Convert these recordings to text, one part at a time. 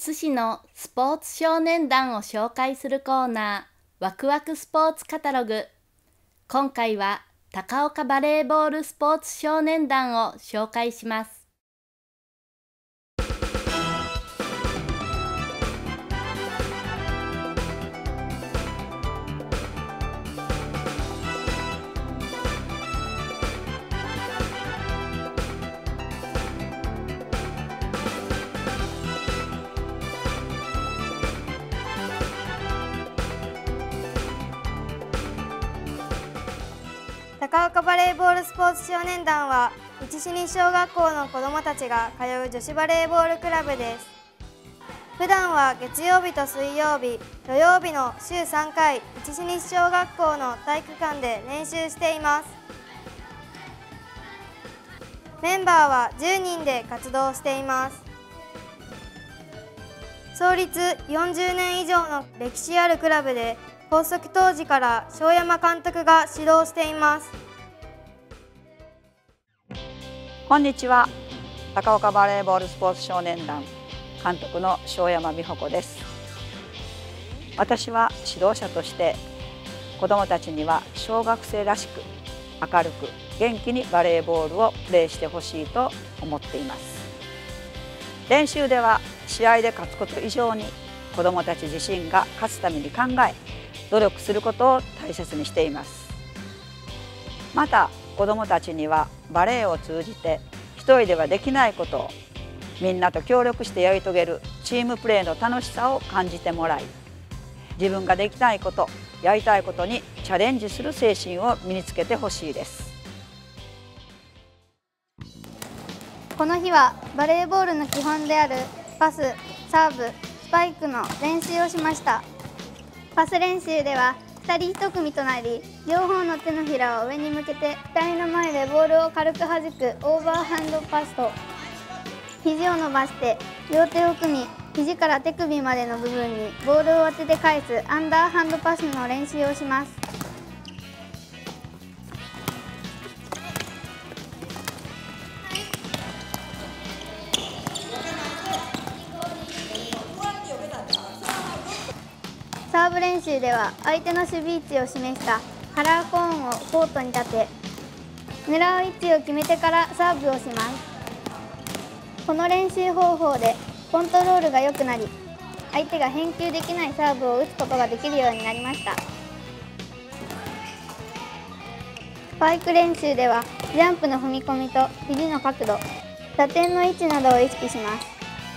津市のスポーツ少年団を紹介するコーナー、ワクワクスポーツカタログ。今回は高岡バレーボールスポーツ少年団を紹介します。 高岡バレーボールスポーツ少年団は市市西小学校の子どもたちが通う女子バレーボールクラブです。普段は月曜日と水曜日、土曜日の週3回、市市西小学校の体育館で練習しています。メンバーは10人で活動しています。創立40年以上の歴史あるクラブで、発足当時から庄山監督が指導しています。 こんにちは。高岡バレーボールスポーツ少年団監督の庄山美穂子です。私は指導者として子どもたちには小学生らしく明るく元気にバレーボールをプレーしてほしいと思っています。練習では試合で勝つこと以上に子どもたち自身が勝つために考え努力することを大切にしています。また子どもたちにはバレーを通じて一人ではできないことをみんなと協力してやり遂げるチームプレーの楽しさを感じてもらい、自分ができないこと、やりたいことにチャレンジする精神を身につけてほしいです。 この日はバレーボールの基本であるパス、サーブ、スパイクの練習をしました。パス練習では2人1組となり、両方の手のひらを上に向けて額の前でボールを軽く弾くオーバーハンドパスと、肘を伸ばして両手を組み、肘から手首までの部分にボールを当てて返すアンダーハンドパスの練習をします。サーブ練習では相手の守備位置を示したカラーコーンをコートに立て、狙う位置を決めてからサーブをします。この練習方法でコントロールが良くなり、相手が返球できないサーブを打つことができるようになりました。スパイク練習ではジャンプの踏み込みと肘の角度、打点の位置などを意識します。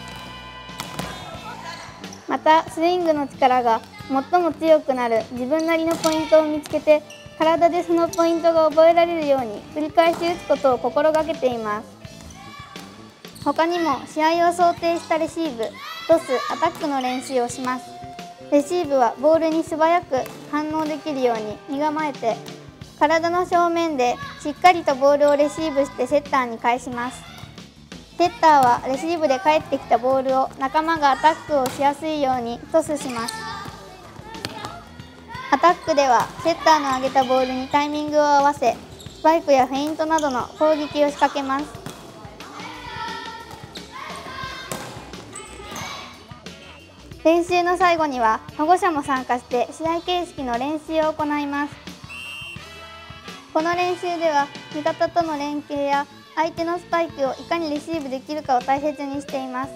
またスイングの力が最も強くなる自分なりのポイントを見つけて、体でそのポイントが覚えられるように繰り返し打つことを心がけています。他にも試合を想定したレシーブ、トス、アタックの練習をします。レシーブはボールに素早く反応できるように身構えて、体の正面でしっかりとボールをレシーブしてセッターに返します。セッターはレシーブで返ってきたボールを仲間がアタックをしやすいようにトスします。アタックではセッターの上げたボールにタイミングを合わせ、スパイクやフェイントなどの攻撃を仕掛けます。練習の最後には保護者も参加して試合形式の練習を行います。この練習では味方との連携や相手のスパイクをいかにレシーブできるかを大切にしています。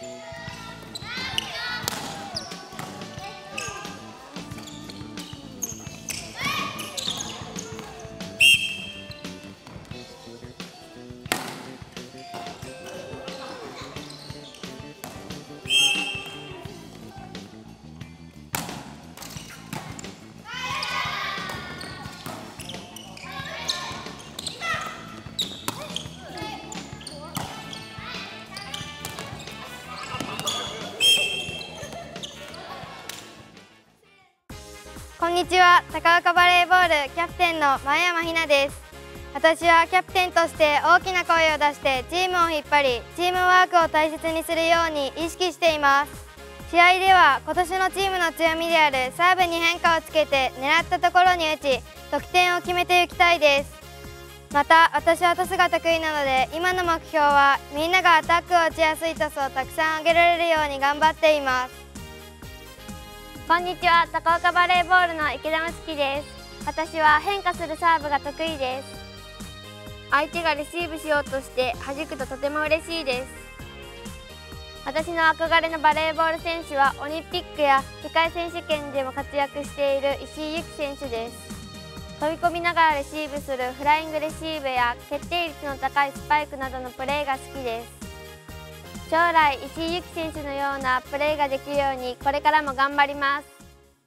こんにちは。高岡バレーボールキャプテンの前山ひなです。私はキャプテンとして大きな声を出してチームを引っ張り、チームワークを大切にするように意識しています。試合では今年のチームの強みであるサーブに変化をつけて狙ったところに打ち、得点を決めていきたいです。 また私はトスが得意なので、今の目標はみんながアタックを打ちやすいトスをたくさん上げられるように頑張っています。こんにちは、高岡バレーボールの池田睦月です。私は変化するサーブが得意です。相手がレシーブしようとして弾くととても嬉しいです。私の憧れのバレーボール選手はオリンピックや世界選手権でも活躍している石井優希選手です。飛び込みながらレシーブするフライングレシーブや決定率の高いスパイクなどのプレーが好きです。将来石井優希選手のようなプレーができるようにこれからも頑張ります。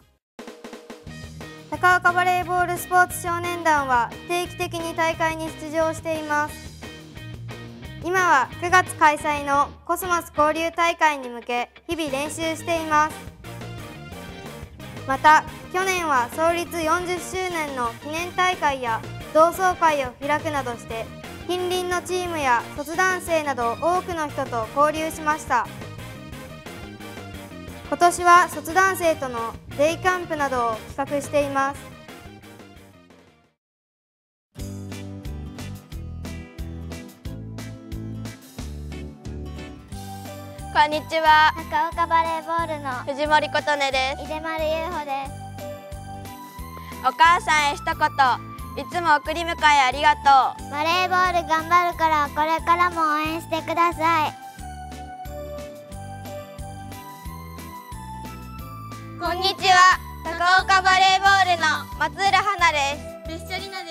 高岡バレーボールスポーツ少年団は定期的に大会に出場しています。今は9月開催のコスモス交流大会に向け日々練習しています。また去年は創立40周年の記念大会や同窓会を開くなどして近隣のチームや卒団生など多くの人と交流しました。今年は卒団生とのデイキャンプなどを企画しています。 こんにちは。 高岡バレーボールの藤森琴音です。 井出丸優穂です。 お母さんへ一言。いつも送り迎えありがとう。 バレーボール頑張るからこれからも応援してください。 こんにちは。高岡バレーボールの松浦花です。 別所里奈です。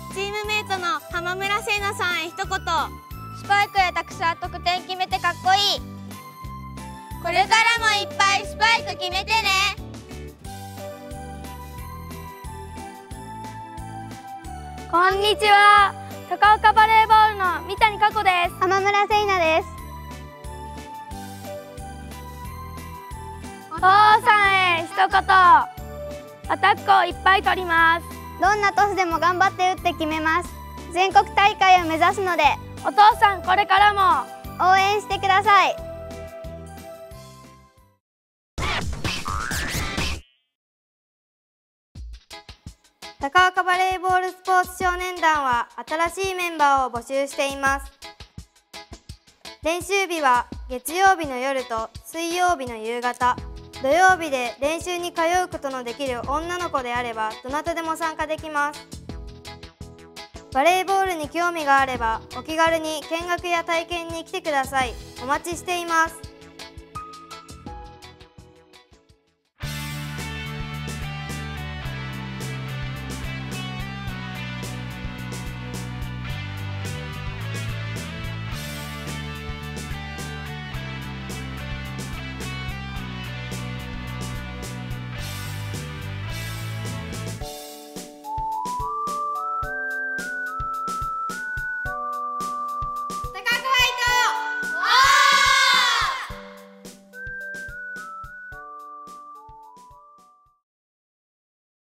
チームメイトの浜村聖奈さんへ一言。 スパイクでたくさん得点決めてかっこいい。これからもいっぱいスパイク決めてね。 こんにちは。高岡バレーボールの三谷佳子です。浜村聖奈です。 お父さんへ一言。アタックをいっぱい取ります。 どんなトスでも頑張って打って決めます。全国大会を目指すのでお父さんこれからも応援してください。高岡バレーボールスポーツ少年団は新しいメンバーを募集しています。練習日は月曜日の夜と水曜日の夕方、土曜日で練習に通うことのできる女の子であればどなたでも参加できます。バレーボールに興味があればお気軽に見学や体験に来てください。お待ちしています。